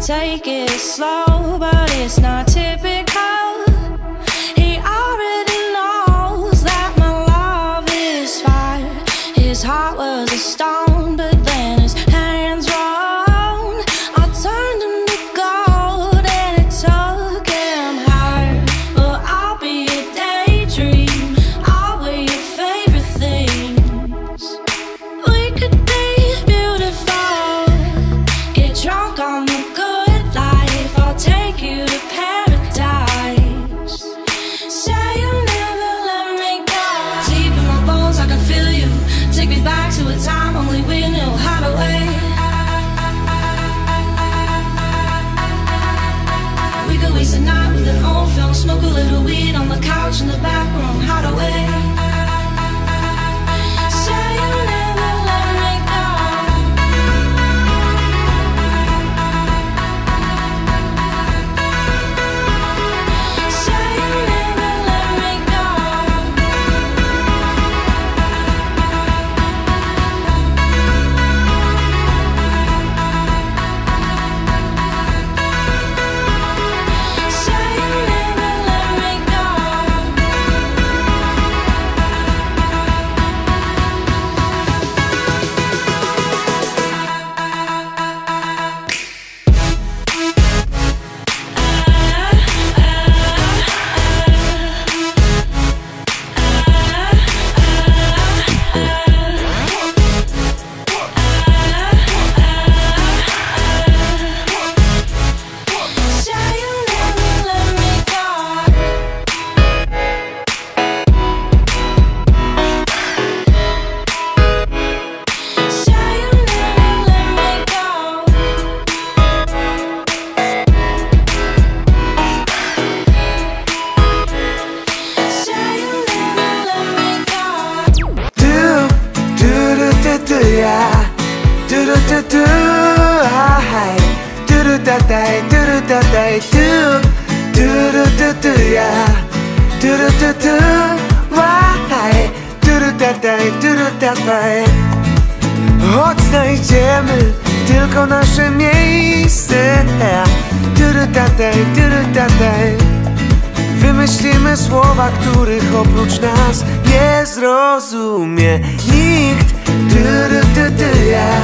Take it slow, but it's not typical. He already knows that my love is fire. His heart was a stone, but then his hands rolled. I turned him to gold and it took him higher. But I'll be a daydream, I'll wear your favorite things. We could be beautiful, get drunk on the good life. I'll take you to paradise. Say you'll never let me go. Deep in my bones I can feel you. Take me back to a time only we knew how to wait. We could waste a night with an old film, smoke a little weed on the couch in the back room, how to wait. Say you'll never let me go. Say you'll never let me go. Say you'll never let me go. Say you'll never let me go. Say you'll never let me go. Say you'll never let me go. Yeah. Hi. Yeah. Why? Choć znajdziemy tylko nasze miejsce. Wymyślimy słowa, których oprócz nas nie zrozumie nikt. Yeah.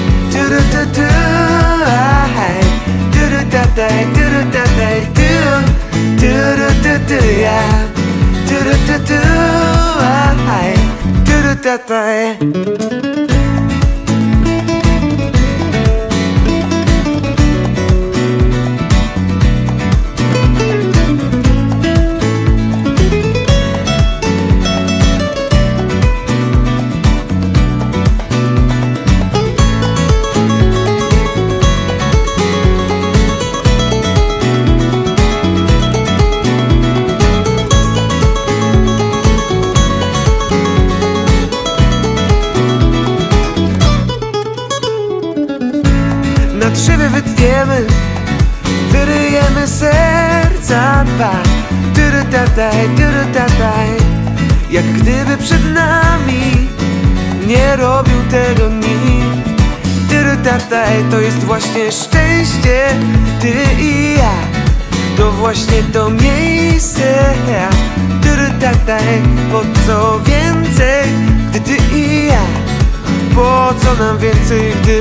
Na drzewie wytniemy, wyryjemy serca dwa. Jak gdyby przed nami nie robił tego nikt. To jest właśnie szczęście, ty i ja. To właśnie to miejsce. Po co więcej, gdy ty i ja? Po co nam więcej, gdy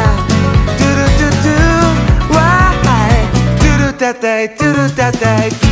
yeah.